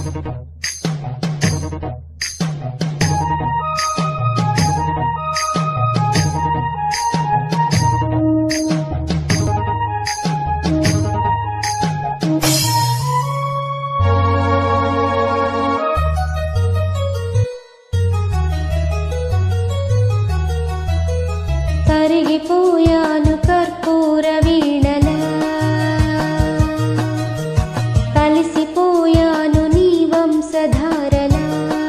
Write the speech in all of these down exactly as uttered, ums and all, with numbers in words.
కరిగిపోయాను కర్పూర వీణలా, కలిసిపోయాను నీ వంశధారలా,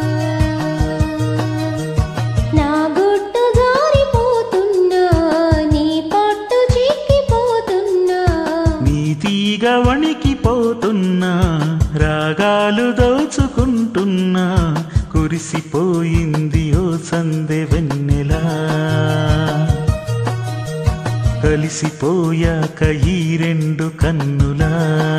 నా గుట్టు జారిపోతున్నా, నీ పట్టు చిక్కిపోతున్నా, నీ తీగ వణికిపోతున్నా, రాగాలు దోచుకుంటున్నా, కురిసిపోయింది ఓ సందె వెన్నెలా, కలిసిపోయాక ఈ రెండు కన్నులా.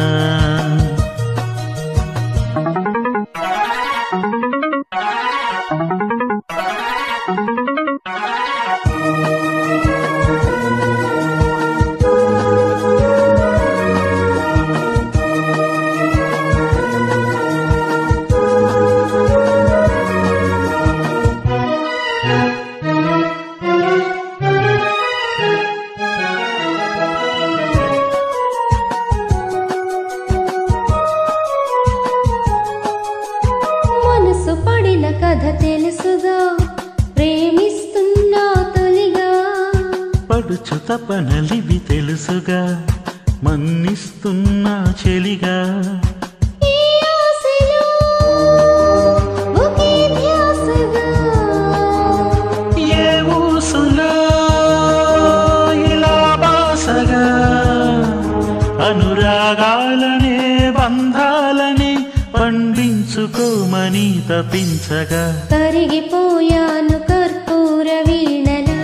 పడిన కథ తెలుసుగా, ప్రేమిస్తున్నా తొలిగా, పడుచు తపనలివి తెలుసుగా, మన్నిస్తున్నా చెలిగా, ఈ ఆశలో ఒకే ధ్యాసగా, ఏ ఊసులో ఇలా బాసగా, అనురాగాలనే బంధాలనే పండించుకోమని తపించగా, కరిగిపోయాను కర్పూర వీణలా,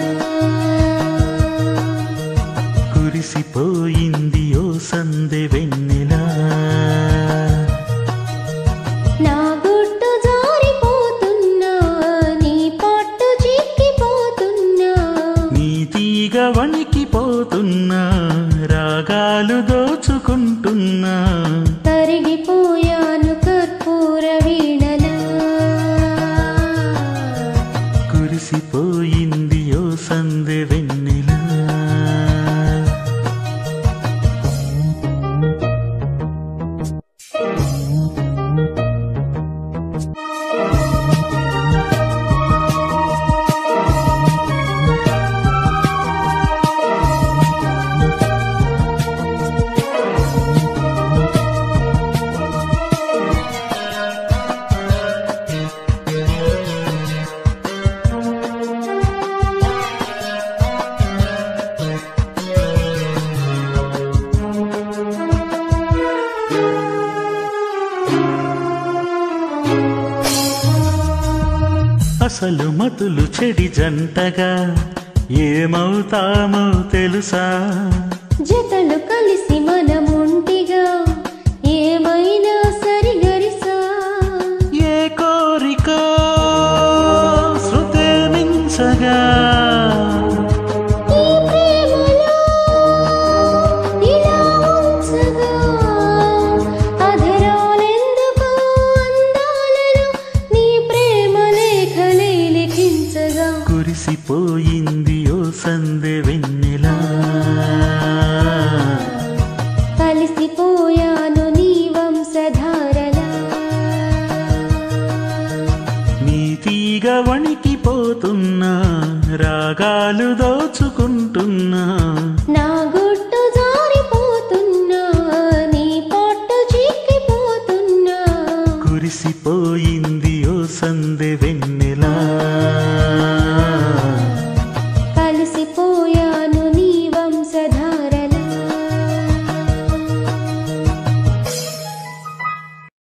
కురిసిపోయింది ఓ సందె వెన్నెలా, నా గుట్టు జారిపోతున్నా, నీ పట్టు చిక్కిపోతున్నా, నీ తీగ వణికిపోతున్నా, రాగాలు దోచుకుంటున్నా, కరిగిపోయాను కర్పూర వీణలా, కురిసిపోయింది ఓ సందె వెన్నెలా. అసలు మతులు చెడి జంటగా ఏమవుతామో తెలుసా, జతలు కలిసి మనముంటిగా ఏమైనా సరిగరిసా, ఏ కోరిక శృతే మించగా, ఈ ప్రేమలో ఇలా ఉంచగా, అధరాలెందుకో అందాలలో నీ ప్రేమ లేఖలే లిఖించగా, కురిసిపోయింది ఓ సందె వెన్నెలా, కలిసిపోయాను నీ వంశధారలా, నీ తీగ వణికిపోతున్నా, రాగాలు దోచుకుంటున్నా, నా గుట్టు జారిపోతున్నా, నీ పట్టు చిక్కిపోతున్నా, కురిసిపోయింది ఓ సందె వెన్నెలా, కలిసిపోయా